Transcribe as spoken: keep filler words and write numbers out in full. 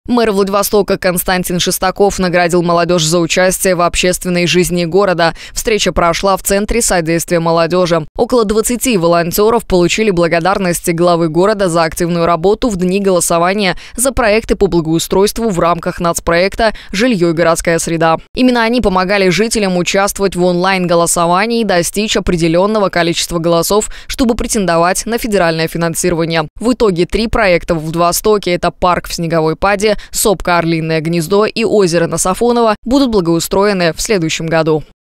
Мэр Владивостока Константин Шестаков наградил молодежь за участие в общественной жизни города. Встреча прошла в Центре содействия молодежи. Около двадцати волонтеров получили благодарности главы города за активную работу в дни голосования за проекты по благоустройству в рамках нацпроекта «Жилье и городская среда». Именно они помогали жителям участвовать в онлайн-голосовании и достичь определенного количества голосов, чтобы претендовать на федеральное финансирование. В итоге три проекта в Владивостоке – это парк в Снеговой Паде, сопка «Орлиное гнездо» и озеро на Сафоново будут благоустроены в следующем году.